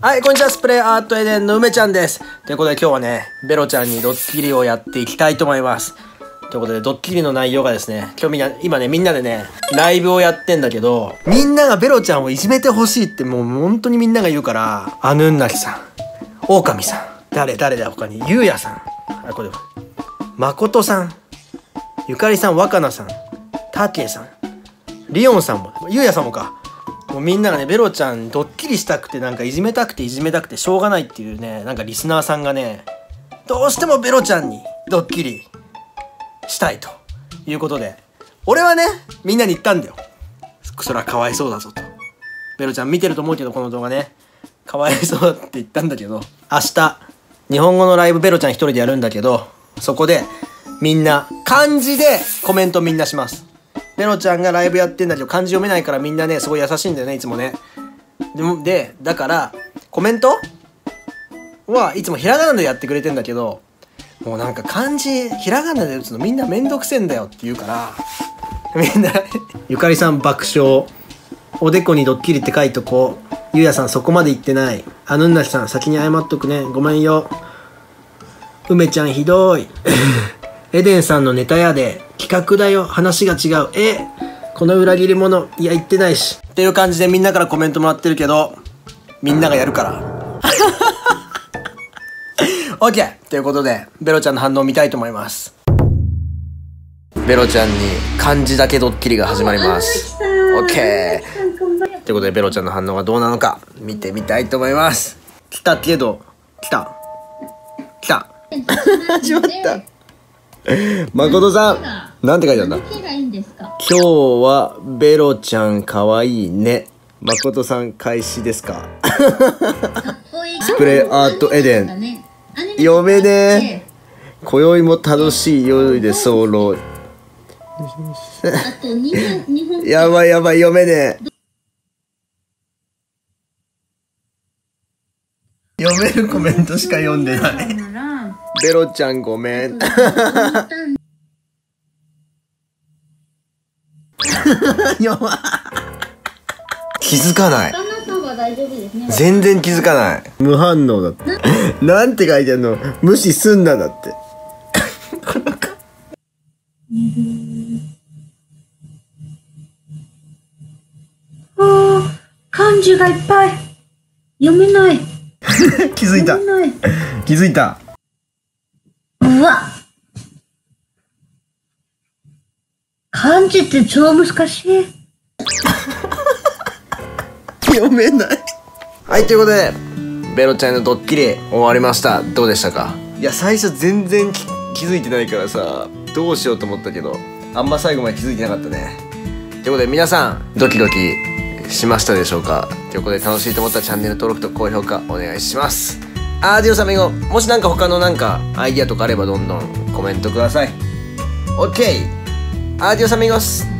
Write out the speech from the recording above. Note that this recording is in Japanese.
はい、こんにちは。スプレーアートエデンの梅ちゃんです。ということで今日はね、ベロちゃんにドッキリをやっていきたいと思います。ということで、ドッキリの内容がですね、今ね、みんなでね、ライブをやってんだけど、みんながベロちゃんをいじめてほしいってもう本当にみんなが言うから、アヌンナキさん、オオカミさん、誰だ他に、ゆうやさん、まことさん、ゆかりさん、若菜さん、たけさん、リオンさんも、ゆうやさんもか。もうみんながね、ベロちゃんドッキリしたくて、なんかいじめたくてしょうがないっていうね、なんかリスナーさんがね、どうしてもベロちゃんにドッキリしたいということで、俺はね、みんなに言ったんだよ。そりゃかわいそうだぞと。ベロちゃん見てると思うけど、この動画ね、かわいそうって言ったんだけど、明日、日本語のライブベロちゃん一人でやるんだけど、そこでみんな漢字でコメントみんなします。ベロちゃんがライブやってんだけど漢字読めないからみんなね、すごい優しいんだよね、いつもね。だから、コメントはいつもひらがなでやってくれてんだけど、もうなんか漢字、ひらがなで打つのみんなめんどくせえんだよって言うから、みんな、ゆかりさん爆笑。おでこにドッキリって書いとこう。ゆうやさんそこまで言ってない。あぬんなしさん先に謝っとくね。ごめんよ。梅ちゃんひどい。エデンさんのネタやで。企画だよ。話が違う。この裏切り者。いや、言ってないし。っていう感じでみんなからコメントもらってるけど、みんながやるから。OK! ということで、ベロちゃんの反応を見たいと思います。ベロちゃんに漢字だけドッキリが始まります。OK! ということで、ベロちゃんの反応がどうなのか、見てみたいと思います。来た。始まった。誠さん、なんて書いてあるんだ。今日はベロちゃんかわいいね。誠さん開始ですか。スプレーアートエデン。読めねえ。今宵も楽しい夜で候。やばい読めねえ。読めるコメントしか読んでない。ベロちゃんごめん。気づかない。全然気づかない。無反応だって。なんて書いてあるの。無視すんなだって。 漢字がいっぱい。読めない。 気づいた。 うわ。漢字って超難しい。 読めない。はい、ということでベロちゃんのドッキリ終わりました。どうでしたか。いや、最初全然気づいてないからさ、どうしようと思ったけど、あんま最後まで気づいてなかったね。ということで皆さんドキドキしましたでしょうか。ということで楽しいと思ったらチャンネル登録と高評価お願いします。アディオスアミゴ。もし他のアイディアとかあればどんどんコメントください。 OK。 アディオスアミゴス。